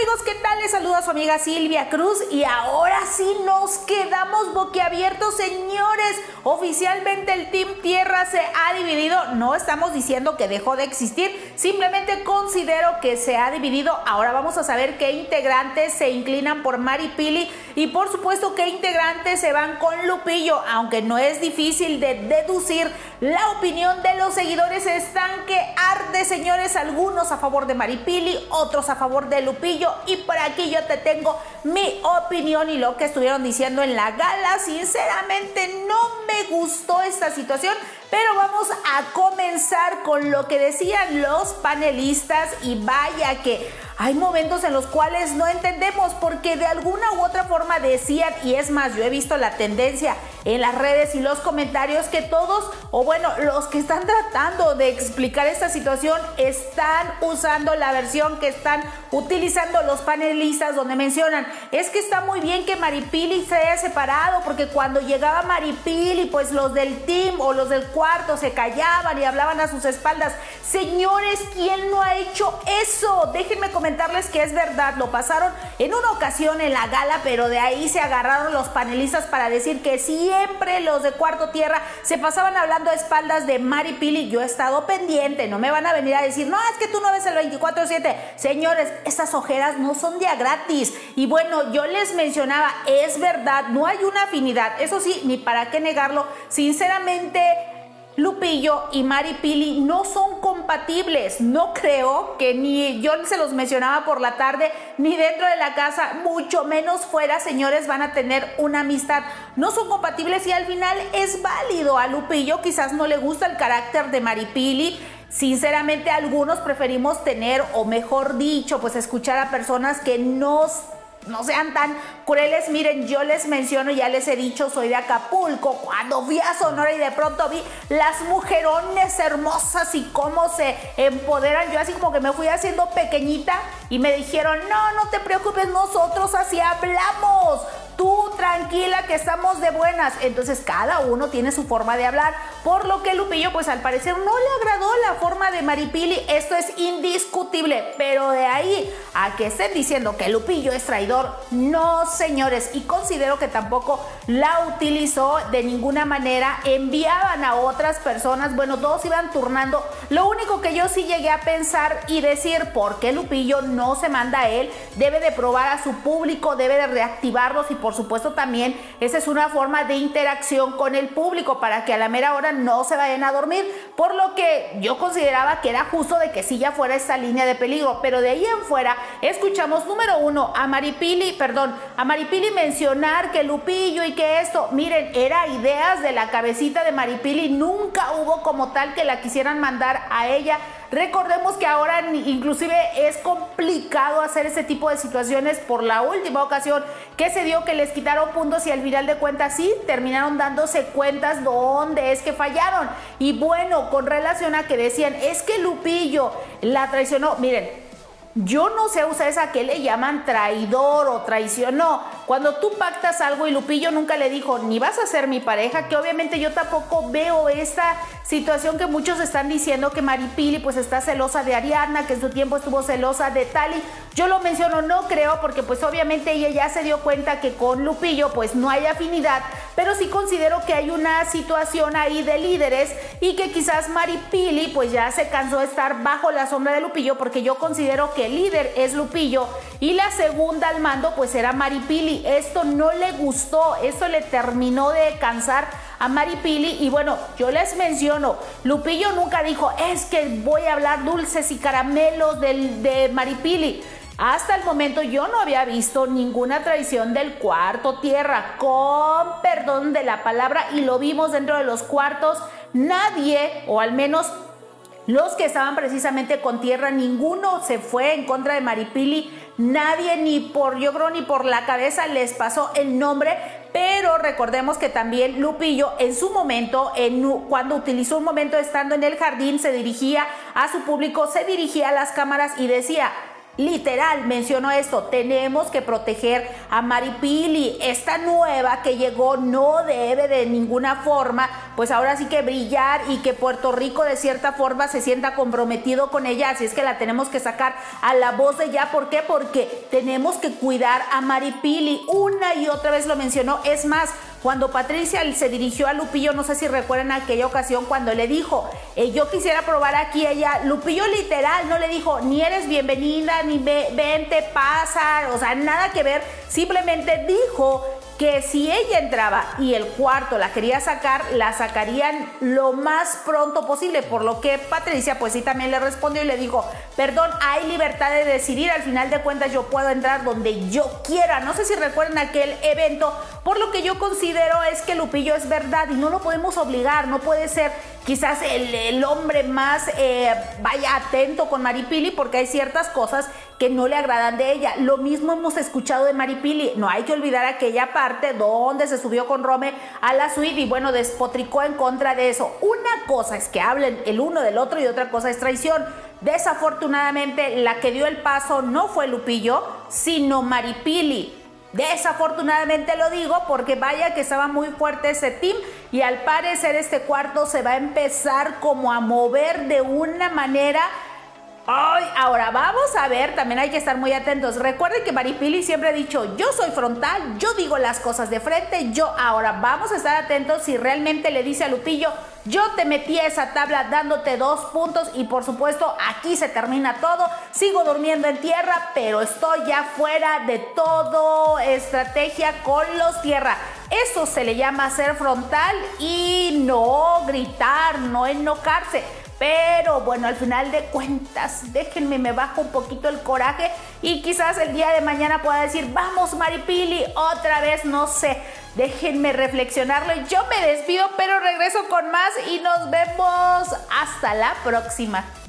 amigos? ¿Qué tal? Les saluda su amiga Silvia Cruz y ahora sí nos quedamos boquiabiertos, señores. Oficialmente el Team Tierra se ha dividido. No estamos diciendo que dejó de existir, simplemente considero que se ha dividido. Ahora vamos a saber qué integrantes se inclinan por Maripili y por supuesto qué integrantes se van con Lupillo, aunque no es difícil de deducir. La opinión de los seguidores están que arde, señores, algunos a favor de Maripili, otros a favor de Lupillo, y por aquí yo te tengo mi opinión y lo que estuvieron diciendo en la gala. Sinceramente no me gustó esta situación, pero vamos a comenzar con lo que decían los panelistas y vaya que hay momentos en los cuales no entendemos porque de alguna u otra forma decían, y es más, yo he visto la tendencia en las redes y los comentarios que todos, o bueno, los que están tratando de explicar esta situación están usando la versión que están utilizando los panelistas, donde mencionan, es que está muy bien que Maripili se haya separado porque cuando llegaba Maripili, pues los del team o los del cuarto se callaban y hablaban a sus espaldas. Señores, ¿quién no ha hecho eso? Déjenme comentarles que es verdad, lo pasaron en una ocasión en la gala, pero de ahí se agarraron los panelistas para decir que siempre los de Cuarto Tierra se pasaban hablando a espaldas de Maripili. Yo he estado pendiente, no me van a venir a decir, no, es que tú no ves el 24/7. Señores, estas ojeras no son de a gratis. Y bueno, yo les mencionaba, es verdad, no hay una afinidad, eso sí, ni para qué negarlo. Sinceramente, Lupillo y Maripili no son compatibles. No creo que ni yo se los mencionaba por la tarde, ni dentro de la casa, mucho menos fuera, señores, van a tener una amistad. No son compatibles y al final es válido. A Lupillo quizás no le gusta el carácter de Maripili. Sinceramente, algunos preferimos tener, o mejor dicho, pues escuchar a personas que no sean tan crueles. Miren, yo les menciono, ya les he dicho, soy de Acapulco. Cuando fui a Sonora y de pronto vi las mujerones hermosas y cómo se empoderan, yo así como que me fui haciendo pequeñita y me dijeron, no te preocupes, nosotros así hablamos, tú tranquila que estamos de buenas. Entonces cada uno tiene su forma de hablar, por lo que Lupillo pues al parecer no le agradó la forma de Maripili. Esto es indiscutible, pero de ahí a que estén diciendo que Lupillo es traidor, no, señores. Y considero que tampoco la utilizó de ninguna manera. Enviaban a otras personas, bueno, todos iban turnando. Lo único que yo sí llegué a pensar y decir, ¿por qué Lupillo no se manda a él? Debe de probar a su público, debe de reactivarlos y por supuesto también esa es una forma de interacción con el público para que a la mera hora no se vayan a dormir, por lo que yo consideraba que era justo de que sí ya fuera esta línea de peligro. Pero de ahí en fuera escuchamos, número uno, a Maripili mencionar que Lupillo y que esto, miren, era ideas de la cabecita de Maripili, nunca hubo como tal que la quisieran mandar a ella. Recordemos que ahora inclusive es complicado hacer ese tipo de situaciones por la última ocasión que se dio, que les quitaron puntos y al final de cuentas sí terminaron dándose cuentas dónde es que fallaron. Y bueno, con relación a que decían, es que Lupillo la traicionó, miren, yo no sé ustedes a qué le llaman traidor o traicionó. Cuando tú pactas algo y Lupillo nunca le dijo, ni vas a ser mi pareja, que obviamente yo tampoco veo esta situación que muchos están diciendo que Maripili pues está celosa de Ariadna, que en su tiempo estuvo celosa de Tali. Yo lo menciono, no creo, porque pues obviamente ella ya se dio cuenta que con Lupillo pues no hay afinidad, pero sí considero que hay una situación ahí de líderes y que quizás Maripili pues ya se cansó de estar bajo la sombra de Lupillo, porque yo considero que el líder es Lupillo y la segunda al mando pues era Maripili. Esto no le gustó, esto le terminó de cansar a Maripili. Y bueno, yo les menciono, Lupillo nunca dijo, es que voy a hablar dulces y caramelos de Maripili. Hasta el momento yo no había visto ninguna traición del Cuarto Tierra, con perdón de la palabra, y lo vimos dentro de los cuartos. Nadie, o al menos los que estaban precisamente con Tierra, ninguno se fue en contra de Maripili. Nadie, yo creo ni por la cabeza les pasó el nombre. Pero recordemos que también Lupillo en su momento, cuando utilizó un momento estando en el jardín, se dirigía a su público, se dirigía a las cámaras y decía, Literal, mencionó esto, tenemos que proteger a Maripili, esta nueva que llegó no debe de ninguna forma, pues ahora sí que brillar y que Puerto Rico de cierta forma se sienta comprometido con ella, así es que la tenemos que sacar a la voz de ya. ¿Por qué? Porque tenemos que cuidar a Maripili, una y otra vez lo mencionó. Es más, cuando Patricia se dirigió a Lupillo, no sé si recuerdan aquella ocasión cuando le dijo, yo quisiera probar aquí, ella, Lupillo literal no le dijo, ni eres bienvenida, ni vente, pasa, o sea, nada que ver, simplemente dijo que si ella entraba y el cuarto la quería sacar, la sacarían lo más pronto posible, por lo que Patricia pues sí también le respondió y le dijo, perdón, hay libertad de decidir, al final de cuentas yo puedo entrar donde yo quiera. No sé si recuerdan aquel evento, por lo que yo considero es que Lupillo es verdad y no lo podemos obligar, no puede ser quizás el hombre más vaya atento con Maripili, porque hay ciertas cosas que no le agradan de ella. Lo mismo hemos escuchado de Maripili, no hay que olvidar aquella parte donde se subió con Rome a la suite y bueno, despotricó en contra de eso. Una cosa es que hablen el uno del otro y otra cosa es traición. Desafortunadamente la que dio el paso no fue Lupillo, sino Maripili. Desafortunadamente lo digo porque vaya que estaba muy fuerte ese team y al parecer este cuarto se va a empezar como a mover de una manera. Ay, ahora vamos a ver, también hay que estar muy atentos. Recuerden que Maripili siempre ha dicho, yo soy frontal, yo digo las cosas de frente, ahora vamos a estar atentos si realmente le dice a Lupillo, yo te metí a esa tabla dándote 2 puntos y por supuesto aquí se termina todo, sigo durmiendo en tierra, pero estoy ya fuera de todo estrategia con los tierra. Eso se le llama ser frontal y no gritar, no enojarse. Pero bueno, al final de cuentas, déjenme, me bajo un poquito el coraje y quizás el día de mañana pueda decir, vamos Maripili, otra vez, no sé. Déjenme reflexionarlo. Yo me despido, pero regreso con más y nos vemos hasta la próxima.